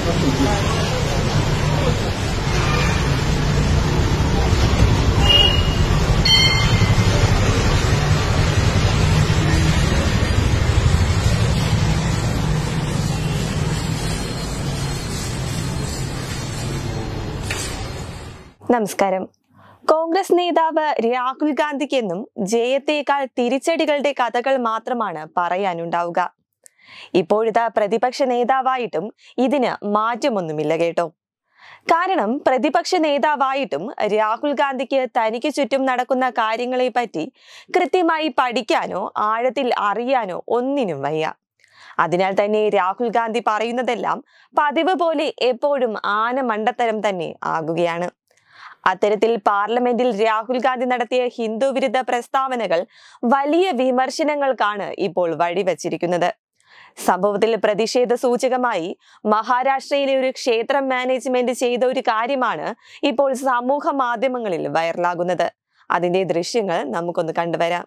നമസ്കാരം. കോൺഗ്രസ് നേതാവ് രാഹുൽ ഗാന്ധിക്കെന്നും ജയത്തേക്കാൾ തിരിച്ചടികളുടെ കഥകൾ മാത്രമാണ് പറയാനുണ്ടാവുക. ഇപ്പോഴത്തെ പ്രതിപക്ഷ നേതാവായിട്ടും ഇതിന് മാറ്റമൊന്നുമില്ല കേട്ടോ. കാരണം പ്രതിപക്ഷ നേതാവായിട്ടും രാഹുൽ ഗാന്ധിക്ക് തനിക്ക് ചുറ്റും നടക്കുന്ന കാര്യങ്ങളെ പറ്റി കൃത്യമായി പഠിക്കാനോ ആഴത്തിൽ അറിയാനോ ഒന്നിനും വയ്യ. അതിനാൽ തന്നെ രാഹുൽ ഗാന്ധി പറയുന്നതെല്ലാം പതിവ് പോലെ എപ്പോഴും ആന മണ്ടത്തരം തന്നെ ആകുകയാണ്. അത്തരത്തിൽ പാർലമെന്റിൽ രാഹുൽ ഗാന്ധി നടത്തിയ ഹിന്ദു വിരുദ്ധ പ്രസ്താവനകൾ വലിയ വിമർശനങ്ങൾക്കാണ് ഇപ്പോൾ വഴിവെച്ചിരിക്കുന്നത്. സംഭവത്തിൽ പ്രതിഷേധ സൂചകമായി മഹാരാഷ്ട്രയിലെ ഒരു ക്ഷേത്രം മാനേജ്മെന്റ് ചെയ്ത ഒരു കാര്യമാണ് ഇപ്പോൾ സമൂഹ മാധ്യമങ്ങളിൽ വൈറലാകുന്നത്. അതിന്റെ ദൃശ്യങ്ങൾ നമുക്കൊന്ന് കണ്ടുവരാം.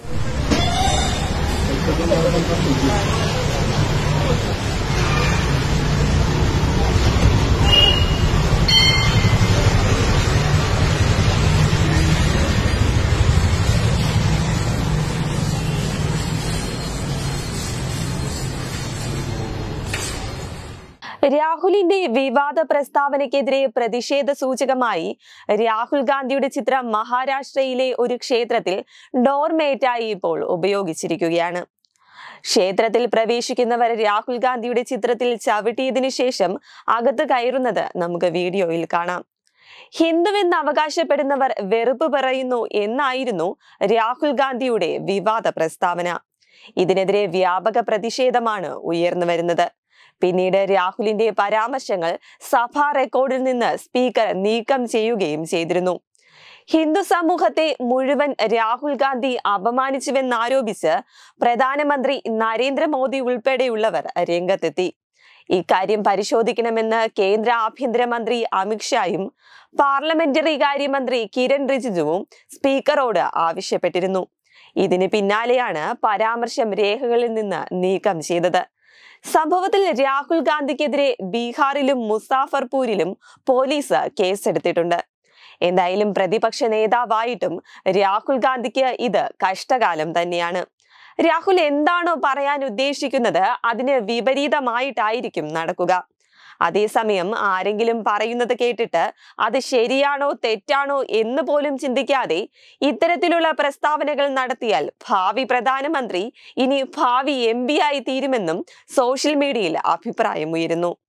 രാഹുലിന്റെ വിവാദ പ്രസ്താവനയ്ക്കെതിരെ പ്രതിഷേധ സൂചകമായി രാഹുൽ ഗാന്ധിയുടെ ചിത്രം മഹാരാഷ്ട്രയിലെ ഒരു ക്ഷേത്രത്തിൽ ഡോർമേറ്റായി ഇപ്പോൾ ഉപയോഗിച്ചിരിക്കുകയാണ്. ക്ഷേത്രത്തിൽ പ്രവേശിക്കുന്നവർ രാഹുൽ ഗാന്ധിയുടെ ചിത്രത്തിൽ ചവിട്ടിയതിനു ശേഷം അകത്ത് കയറുന്നത് നമുക്ക് വീഡിയോയിൽ കാണാം. ഹിന്ദുവെന്ന് അവകാശപ്പെടുന്നവർ വെറുപ്പ് പറയുന്നു എന്നായിരുന്നു രാഹുൽ ഗാന്ധിയുടെ വിവാദ പ്രസ്താവന. ഇതിനെതിരെ വ്യാപക പ്രതിഷേധമാണ് ഉയർന്നു വരുന്നത്. പിന്നീട് രാഹുലിന്റെ പരാമർശങ്ങൾ സഭാ റെക്കോർഡിൽ നിന്ന് സ്പീക്കർ നീക്കം ചെയ്യുകയും ചെയ്തിരുന്നു. ഹിന്ദു സമൂഹത്തെ മുഴുവൻ രാഹുൽ ഗാന്ധി അപമാനിച്ചുവെന്നാരോപിച്ച് പ്രധാനമന്ത്രി നരേന്ദ്രമോദി ഉൾപ്പെടെയുള്ളവർ രംഗത്തെത്തി. ഇക്കാര്യം പരിശോധിക്കണമെന്ന് കേന്ദ്ര ആഭ്യന്തരമന്ത്രി അമിത്ഷായും പാർലമെന്ററി കാര്യമന്ത്രി കിരൺ റിജിജുവും സ്പീക്കറോട് ആവശ്യപ്പെട്ടിരുന്നു. ഇതിന് പിന്നാലെയാണ് പരാമർശം രേഖകളിൽ നിന്ന് നീക്കം ചെയ്തത്. സംഭവത്തിൽ രാഹുൽ ഗാന്ധിക്കെതിരെ ബീഹാറിലും മുസാഫർപൂരിലും പോലീസ് കേസെടുത്തിട്ടുണ്ട്. എന്തായാലും പ്രതിപക്ഷ നേതാവായിട്ടും രാഹുൽ ഗാന്ധിക്ക് ഇത് കഷ്ടകാലം തന്നെയാണ്. രാഹുൽ എന്താണോ പറയാൻ ഉദ്ദേശിക്കുന്നത് അതിന് വിപരീതമായിട്ടായിരിക്കും നടക്കുക. അതേസമയം ആരെങ്കിലും പറയുന്നത് കേട്ടിട്ട് അത് ശരിയാണോ തെറ്റാണോ എന്ന് പോലും ചിന്തിക്കാതെ ഇത്തരത്തിലുള്ള പ്രസ്താവനകൾ നടത്തിയാൽ ഭാവി പ്രധാനമന്ത്രി ഇനി ഭാവി MP ആയി തീരുമെന്നും സോഷ്യൽ മീഡിയയിൽ അഭിപ്രായമുയരുന്നു.